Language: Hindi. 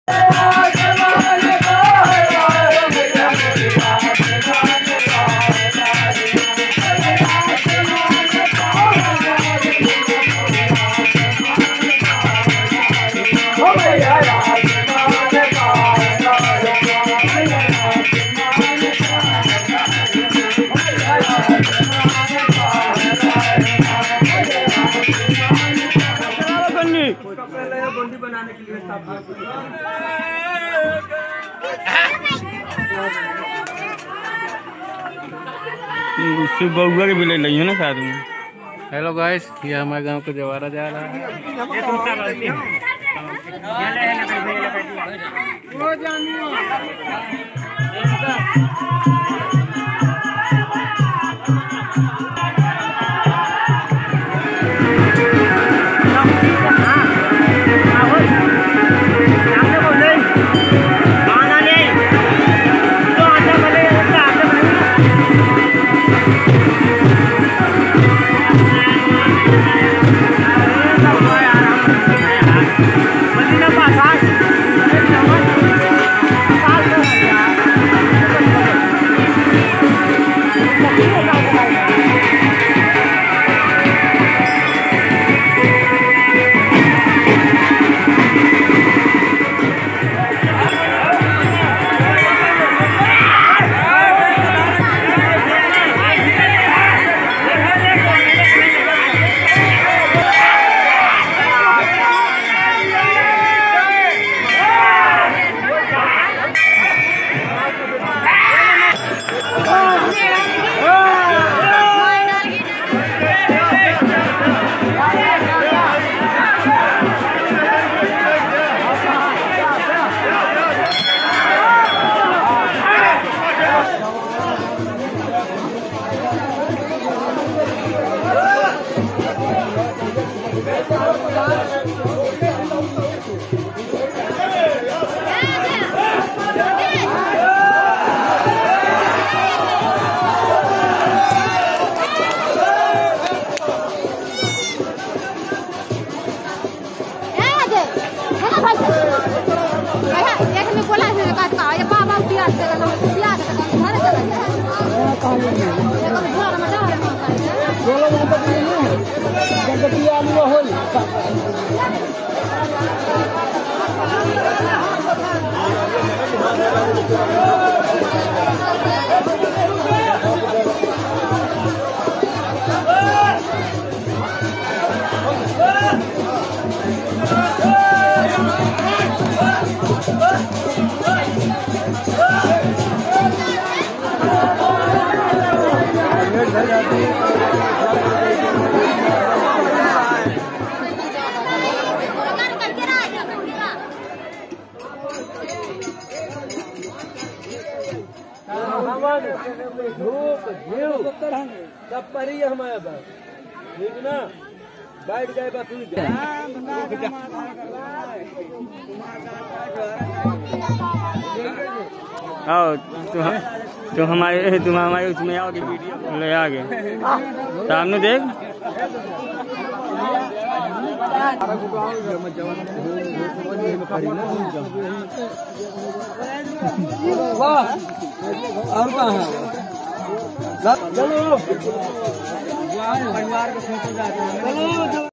बंदी बनाने के लिए उससे बउआ के भी ले ली है ना साथ में। हेलो गाइस, ये हमारे गांव को जवारा जा रहा है। सब परी हमारे पास, ठीक ना? बैठ गए बस आओ तो हमारे तुम हमारे उसमें आओगे वीडियो ले आगे सामने देख। और कहाँ चलो परिवार को